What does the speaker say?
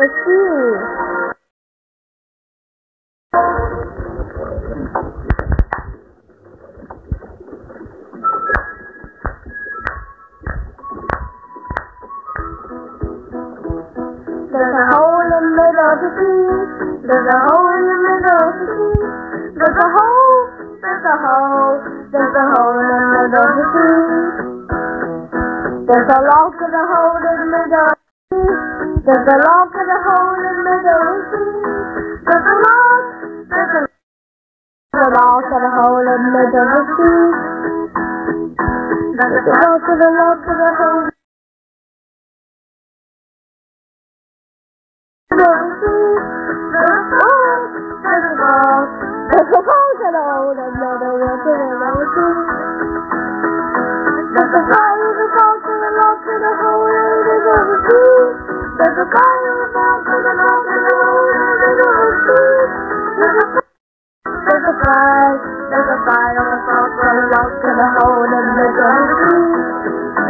the sea. There's a hole in the middle of the sea. There's a hole in the middle of the sea. There's a hole, there's a hole, there's a hole in the middle of the sea. There's a lock in the hole in the middle of the sea. There's a lock in the hole in the middle of the sea. There's a lock, there's a lock in the hole in the middle of the sea. There's a lock in the hole. There's a hole in the hole in the middle of the sea. There's a fire in the box in the lock in the hole in the middle of the sea. There's a fire in the box in the lock in the hole in the middle of the sea. There's a fire in the box in the lock in the hole in the middle of the sea.